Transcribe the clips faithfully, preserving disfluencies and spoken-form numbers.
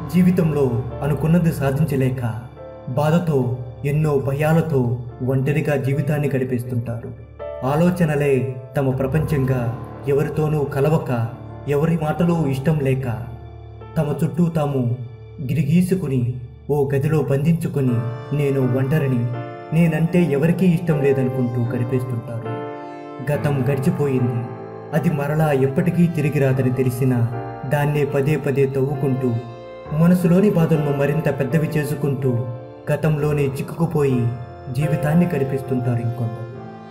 జీవితంలో అనుకున్నది సాధించలేక బాధతో ఎన్నో భయాలతో ఒంటరిగా జీవితాన్ని గడిపేస్తుంటారు. ఆలోచనలే తమ ప్రపంచంగా ఎవరితోనూ కలవక, ఎవరి మాటలు ఇష్టం లేక తమ చుట్టూ తాము గిరిగీసుకుని ఓ గదిలో బంధించుకొని నేను ఒంటరిని, నేనంటే ఎవరికీ ఇష్టం లేదనుకుంటూ గడిపేస్తుంటారు. గతం గడిచిపోయింది, అది మరలా ఎప్పటికీ తిరిగి రాదని తెలిసినా దాన్నే పదే పదే తవ్వుకుంటూ మనసులోని బాధలను మరింత పెద్దవి చేసుకుంటూ గతంలోనే చిక్కుకుపోయి జీవితాన్ని గడిపిస్తుంటారు ఇంకొందరు.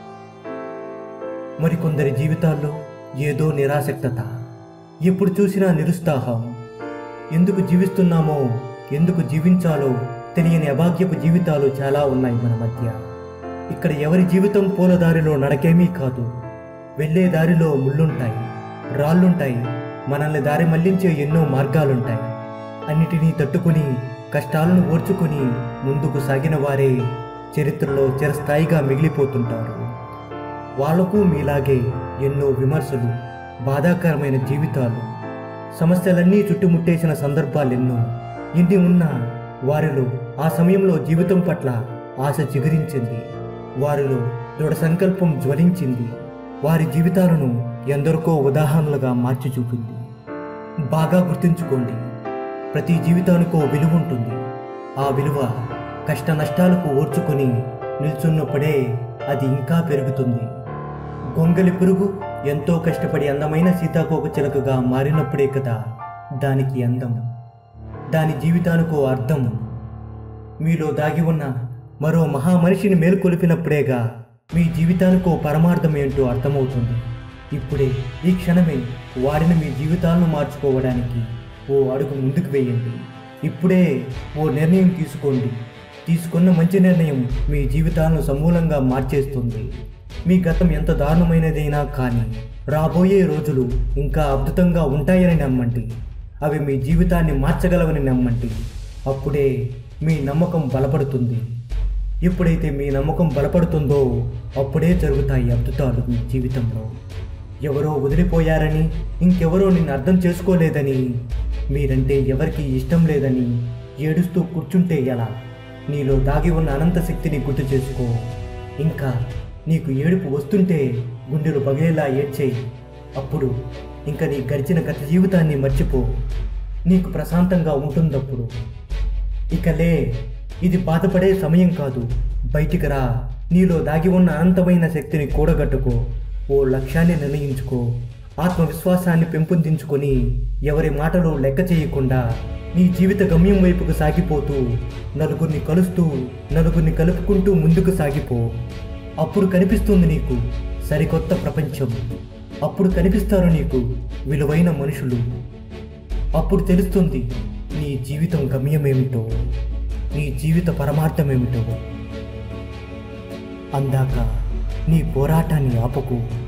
మరికొందరి జీవితాల్లో ఏదో నిరాసక్తత, ఎప్పుడు చూసినా నిరుత్సాహం. ఎందుకు జీవిస్తున్నామో, ఎందుకు జీవించాలో తెలియని అభాగ్యపు జీవితాలు చాలా ఉన్నాయి మన మధ్య. ఇక్కడ ఎవరి జీవితం పూలదారిలో నడకేమీ కాదు. వెళ్ళే దారిలో ముళ్ళుంటాయి, రాళ్ళుంటాయి, మనల్ని దారి మళ్లించే ఎన్నో మార్గాలుంటాయి. అన్నిటినీ తట్టుకుని కష్టాలను ఓర్చుకుని ముందుకు సాగిన వారే చరిత్రలో చిరస్థాయిగా మిగిలిపోతుంటారు. వాళ్లకు మీలాగే ఎన్నో విమర్శలు, బాధాకరమైన జీవితాలు, సమస్యలన్నీ చుట్టుముట్టేసిన సందర్భాలెన్నో. ఎన్ని ఉన్నా వారిలో ఆ సమయంలో జీవితం పట్ల ఆశ చిగురించింది, వారిలో దృఢ సంకల్పం జ్వలించింది. వారి జీవితాలను ఎందరికో ఉదాహరణలుగా మార్చి చూపింది. బాగా గుర్తుంచుకోండి, ప్రతి జీవితానికో విలువ ఉంటుంది. ఆ విలువ కష్ట నష్టాలకు ఓర్చుకొని నిల్చున్నప్పుడే అది ఇంకా పెరుగుతుంది. గొంగలి పురుగు ఎంతో కష్టపడి అందమైన సీతాకోక చిలకగా మారినప్పుడే కదా దానికి అందం, దాని జీవితానికో అర్థం. మీలో దాగి ఉన్న మరో మహామనిషిని మేలుకొలిపినప్పుడేగా మీ జీవితానికో పరమార్థం ఏంటో అర్థమవుతుంది. ఇప్పుడే, ఈ క్షణమే వారిని మీ జీవితాలను మార్చుకోవడానికి ఓ అడుగు ముందుకు వేయండి. ఇప్పుడే ఓ నిర్ణయం తీసుకోండి. తీసుకున్న మంచి నిర్ణయం మీ జీవితాలను సమూలంగా మార్చేస్తుంది. మీ గతం ఎంత దారుణమైనదైనా కానీ రాబోయే రోజులు ఇంకా అద్భుతంగా ఉంటాయని నమ్మండి. అవి మీ జీవితాన్ని మార్చగలవని నమ్మండి. అప్పుడే మీ నమ్మకం బలపడుతుంది. ఎప్పుడైతే మీ నమ్మకం బలపడుతుందో అప్పుడే జరుగుతాయి అద్భుతాలు మీ జీవితంలో. ఎవరో వదిలిపోయారని, ఇంకెవరో నిన్ను అర్థం చేసుకోలేదని, మీరంటే ఎవరికి ఇష్టం లేదని ఏడుస్తూ కూర్చుంటే ఎలా? నీలో దాగి ఉన్న అనంత శక్తిని గుర్తు చేసుకో. ఇంకా నీకు ఏడుపు వస్తుంటే గుండెలు పగిలేలా ఏడ్చేయి. అప్పుడు ఇంకా నీ గడిచిన గత జీవితాన్ని మర్చిపో. నీకు ప్రశాంతంగా ఉంటుందప్పుడు. ఇకలే, ఇది బాధపడే సమయం కాదు. బయటికి రా. నీలో దాగి ఉన్న అనంతమైన శక్తిని కూడగట్టుకో. ఓ లక్ష్యాన్ని నిర్ణయించుకో. ఆత్మవిశ్వాసాన్ని పెంపొందించుకొని ఎవరి మాటలు లెక్క చేయకుండా నీ జీవిత గమ్యం వైపుకు సాగిపోతూ నలుగురిని కలుస్తూ నలుగురిని కలుపుకుంటూ ముందుకు సాగిపో. అప్పుడు కనిపిస్తుంది నీకు సరికొత్త ప్రపంచం. అప్పుడు కనిపిస్తారు నీకు విలువైన మనుషులు. అప్పుడు తెలుస్తుంది నీ జీవితం గమ్యమేమిటో, నీ జీవిత పరమార్థమేమిటో. అందాక నీ పోరాటాన్ని ఆపకు.